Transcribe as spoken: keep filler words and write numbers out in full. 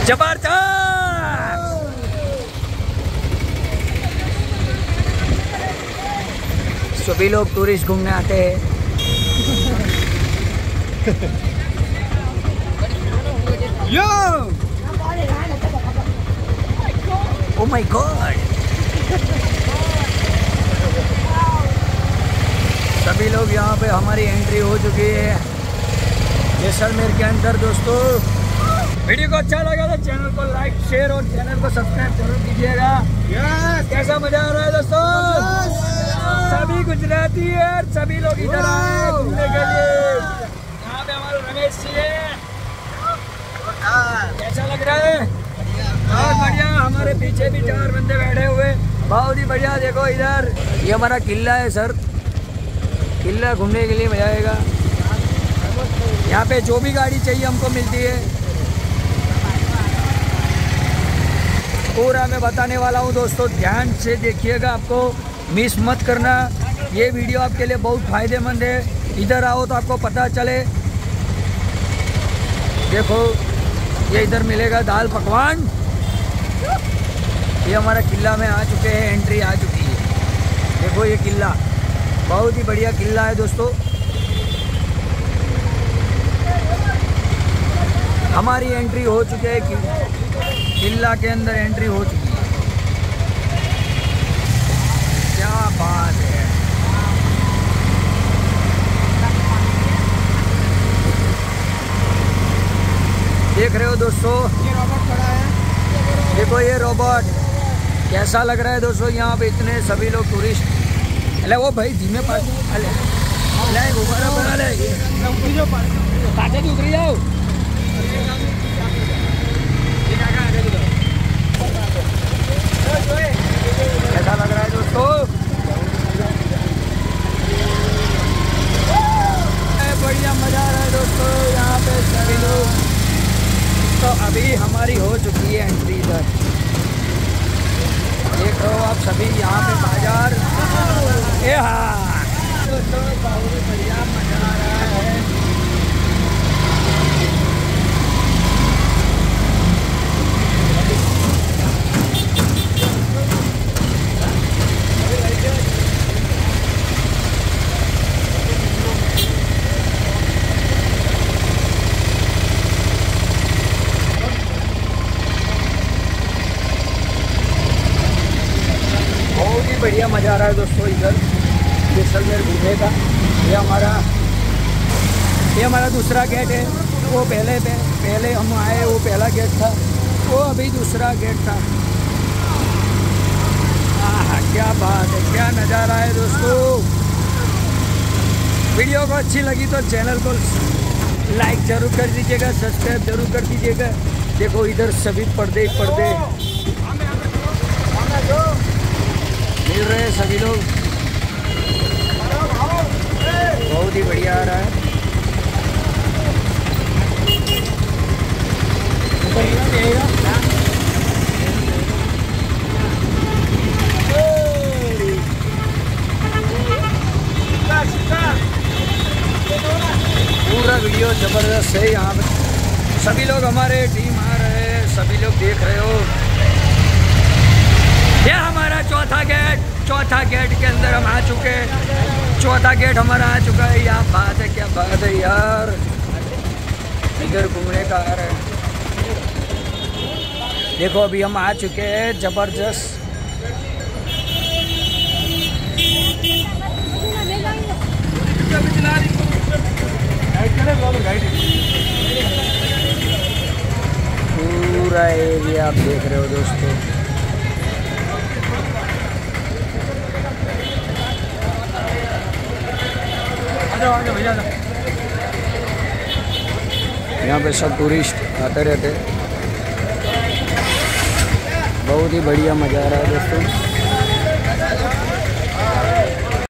जबरदस्त। सभी लोग टूरिस्ट घूमने आते हैं। यो ओ माय गॉड, सभी लोग यहाँ पे हमारी एंट्री हो चुकी है जैसलमेर के अंदर। दोस्तों वीडियो को अच्छा लगा तो चैनल को लाइक शेयर और चैनल को सब्सक्राइब जरूर कीजिएगा। yes. कैसा मजा आ रहा है दोस्तों? yes. सभी गुजराती है, सभी लोग इधर आए घूमने के लिए। यहाँ पे हमारे रमेश जी है। कैसा लग रहा है? बहुत बढ़िया। हमारे पीछे भी चार बंदे बैठे हुए, बहुत ही बढ़िया। देखो इधर ये हमारा किला है सर, किला घूमने के लिए मजा आएगा। यहाँ पे जो भी गाड़ी चाहिए हमको मिलती है। पूरा मैं बताने वाला हूँ दोस्तों, ध्यान से देखिएगा, आपको मिस मत करना। ये वीडियो आपके लिए बहुत फायदेमंद है। इधर आओ तो आपको पता चले। देखो ये इधर मिलेगा दाल पकवान। ये हमारा किला में आ चुके हैं, एंट्री आ चुकी है। देखो ये किला बहुत ही बढ़िया किला है दोस्तों। हमारी एंट्री हो चुकी है, किला के अंदर एंट्री हो चुकी है। क्या बात है। देख रहे हो दोस्तों, ये रोबोट खड़ा है। देखो ये रोबोट कैसा लग रहा है दोस्तों। यहाँ पे इतने सभी लोग टूरिस्ट। अरे वो भाई धीमे पास ले गुब्बारा बना ले, काटे की उतरी जाओ। कैसा लग रहा है दोस्तों? बढ़िया मजा आ रहा है दोस्तों यहाँ पे सभी लोग। तो अभी हमारी हो चुकी है एंट्री इधर। देख रहे हो आप सभी यहाँ पे बाजार। ए हाँ दोस्तों बहुत बढ़िया मजा आ रहा है। बढ़िया मजा आ रहा है दोस्तों इधर जैसलमेर घूमने का। ये हमारा ये हमारा दूसरा गेट है। वो पहले पहले हम आए वो पहला गेट था, वो अभी दूसरा गेट था। आह क्या बात है, क्या नज़ारा है दोस्तों। वीडियो को अच्छी लगी तो चैनल को लाइक जरूर कर दीजिएगा, सब्सक्राइब जरूर कर दीजिएगा। देखो इधर सभी पर्दे पर्दे मिल रहे हैं सभी लोग। बहुत ही बढ़िया आ रहा है। पूरा वीडियो जबरदस्त है। यहाँ पे सभी लोग हमारे टीम आ रहे हैं, सभी लोग देख रहे हो। ये हमारा चौथा गेट, चौथा गेट के अंदर हम आ चुके हैं। चौथा गेट हमारा आ चुका है। क्या बात है, क्या बात है यार। इधर घूमने का आ रहा है। देखो अभी हम आ चुके हैं जबरदस्त। पूरा एरिया आप देख रहे हो दोस्तों। यहाँ पे सब टूरिस्ट आते रहते। बहुत ही बढ़िया मज़ा आ रहा है दोस्तों।